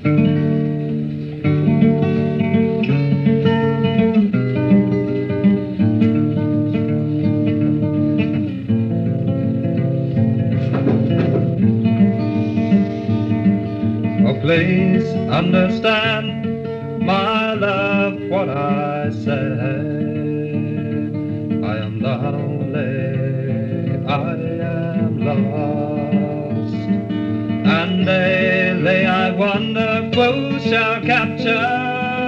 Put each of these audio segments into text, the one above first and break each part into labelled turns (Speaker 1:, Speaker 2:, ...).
Speaker 1: Oh, please understand, my love, what I say. I am lonely, I am lost, and daily I wonder who shall capture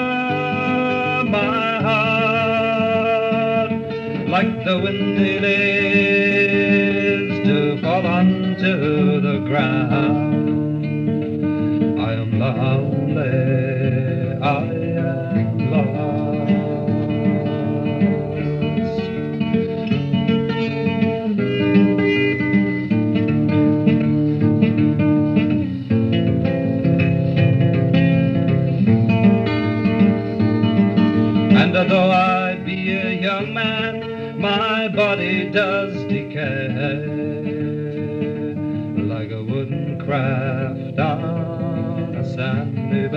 Speaker 1: my heart, like the windy leaves to fall onto the ground. I am lonely, I am lost. And although I be a young man, my body does decay, like a wooden craft on a sandy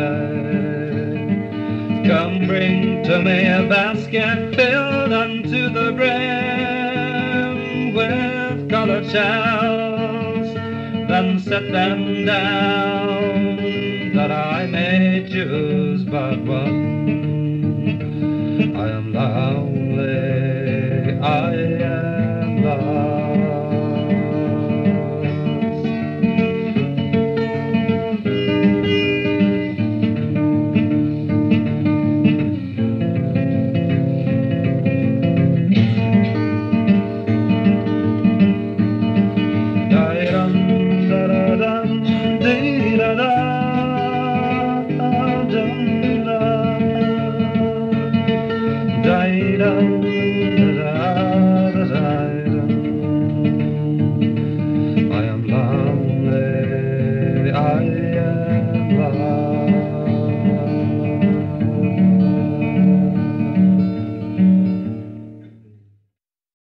Speaker 1: bay. Come bring to me a basket filled unto the brim with colored shells, then set them down that I may choose but one. I am lonely, I am lost. Da-da-dum,